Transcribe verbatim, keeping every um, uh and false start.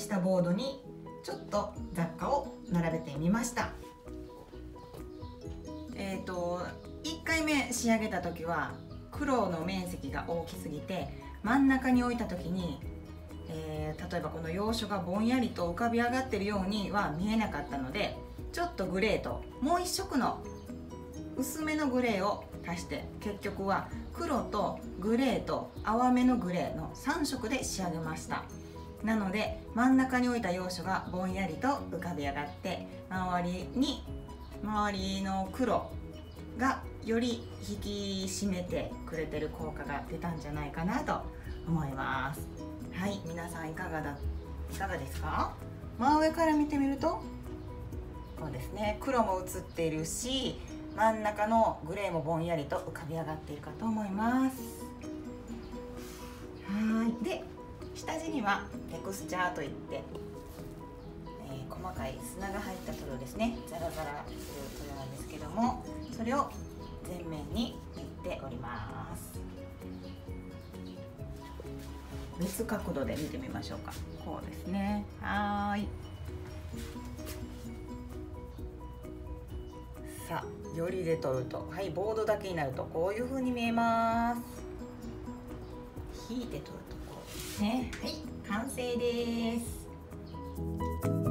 したボードにちょっと雑貨を並べてみました。えーといっかいめ仕上げた時は黒の面積が大きすぎて真ん中に置いた時に、えー、例えばこの洋書がぼんやりと浮かび上がってるようには見えなかったので、ちょっとグレーともう一色の薄めのグレーを足して、結局は黒とグレーと淡めのグレーのさん色で仕上げました。なので真ん中に置いた洋書がぼんやりと浮かび上がって、周りに周りの黒がより引き締めてくれてる効果が出たんじゃないかなと思います。はい、皆さんいかがだいかがですか？真上から見てみるとこうですね、黒も映っているし、真ん中のグレーもぼんやりと浮かび上がっているかと思います。はい、で下地にはテクスチャーといって、えー、細かい砂が入った塗料ですね。ザラザラする塗料なんですけども、それを全面に塗っております。別角度で見てみましょうか。こうですね。はい、さあよりで撮ると、はい、ボードだけになるとこういう風に見えます。引いて撮るとこうですね。はい、完成です。